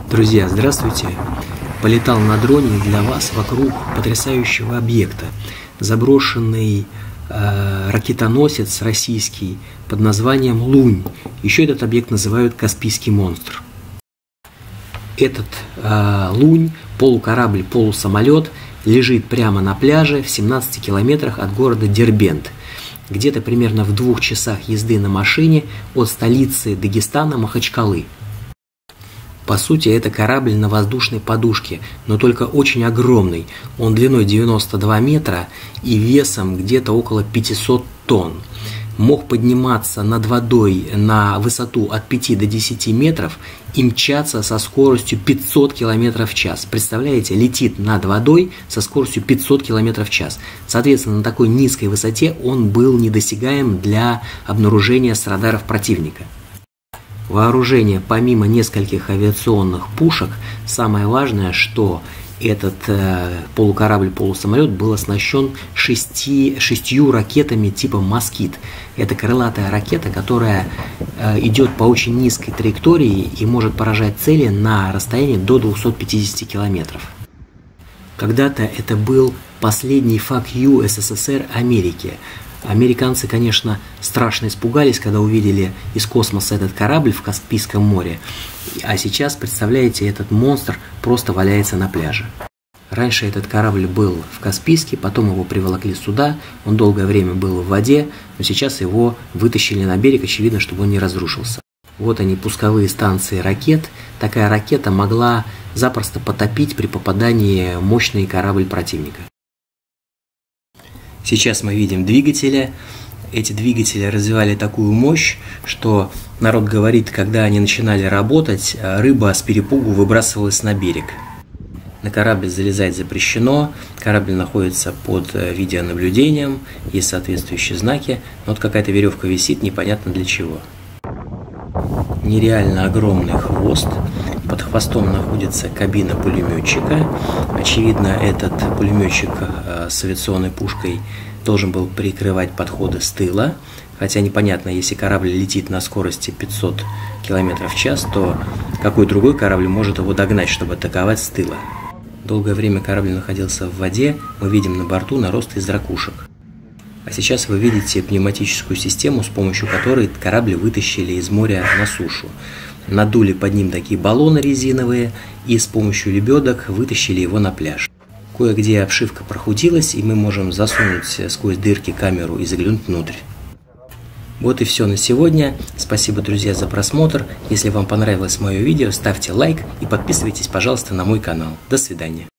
Друзья, здравствуйте! Полетал на дроне для вас вокруг потрясающего объекта. Заброшенный ракетоносец российский под названием Лунь. Еще этот объект называют Каспийский монстр. Этот Лунь, полукорабль, полусамолет, лежит прямо на пляже в 17 километрах от города Дербент. Где-то примерно в 2 часах езды на машине от столицы Дагестана Махачкалы. По сути, это корабль на воздушной подушке, но только очень огромный. Он длиной 92 метра и весом где-то около 500 тонн. Мог подниматься над водой на высоту от 5 до 10 метров и мчаться со скоростью 500 км в час. Представляете, летит над водой со скоростью 500 км в час. Соответственно, на такой низкой высоте он был недосягаем для обнаружения с радаров противника. Вооружение, помимо нескольких авиационных пушек, самое важное, что этот полукорабль-полусамолет был оснащен 6 ракетами типа «Москит». Это крылатая ракета, которая идет по очень низкой траектории и может поражать цели на расстоянии до 250 километров. Когда-то это был последний «fuck you» СССР Америке. Американцы, конечно, страшно испугались, когда увидели из космоса этот корабль в Каспийском море. А сейчас, представляете, этот монстр просто валяется на пляже. Раньше этот корабль был в Каспийске, потом его приволокли сюда, он долгое время был в воде, но сейчас его вытащили на берег, очевидно, чтобы он не разрушился. Вот они, пусковые станции ракет. Такая ракета могла запросто потопить при попадании в мощный корабль противника. Сейчас мы видим двигатели. Эти двигатели развивали такую мощь, что народ говорит, когда они начинали работать, рыба с перепугу выбрасывалась на берег. На корабль залезать запрещено, корабль находится под видеонаблюдением, есть соответствующие знаки, но вот какая-то веревка висит, непонятно для чего. Нереально огромный хвост, под хвостом находится кабина пулеметчика. Очевидно, этот пулеметчик с авиационной пушкой должен был прикрывать подходы с тыла, хотя непонятно, если корабль летит на скорости 500 км в час, то какой другой корабль может его догнать, чтобы атаковать с тыла. Долгое время корабль находился в воде, мы видим на борту нарост из ракушек. А сейчас вы видите пневматическую систему, с помощью которой корабль вытащили из моря на сушу. Надули под ним такие баллоны резиновые и с помощью лебедок вытащили его на пляж. Кое-где обшивка прохудилась, и мы можем засунуть сквозь дырки камеру и заглянуть внутрь. Вот и все на сегодня. Спасибо, друзья, за просмотр. Если вам понравилось мое видео, ставьте лайк и подписывайтесь, пожалуйста, на мой канал. До свидания.